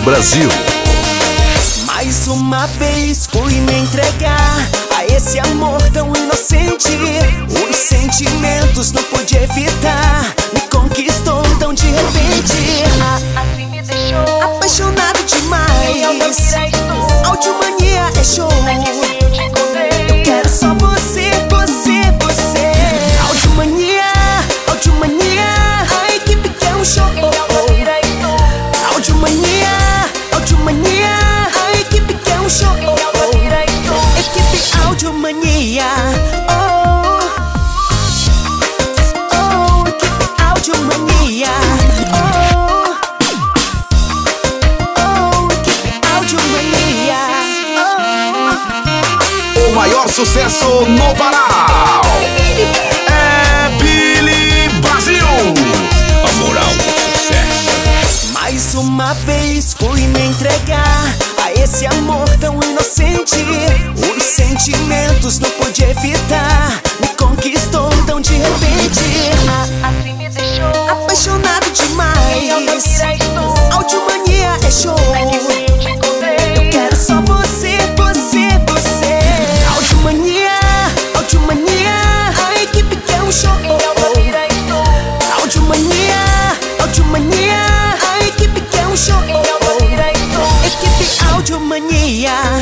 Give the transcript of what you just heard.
Brasil. Mais uma vez fui me entregar a esse amor tão inocente. Os sentimentos não pude evitar, me conquistou tão de repente. Assim me deixou Apaixonado demais, Audiomania é show. eu te encontrei. Eu quero só você, você, você. Audiomania, Audiomania, a equipe quer um show. Audiomania, Audiomania, a equipe quer um show. Equipe Audiomania, oh, oh, equipe Audiomania, oh, oh, equipe Audiomania, oh. O maior sucesso no Pará é Billy Brasil. A moral do sucesso. Mais uma vez fui me entregar a esse amor tão inocente. Os sentimentos não pude evitar, me conquistou tão de repente. Assim me deixou Apaixonado demais, Audiomania é show. eu te encontrei. Eu quero só você, você, você. Audiomania, Audiomania, a equipe quer um show. Audiomania, Audiomania, a equipe quer um show. Equipe Audiomania.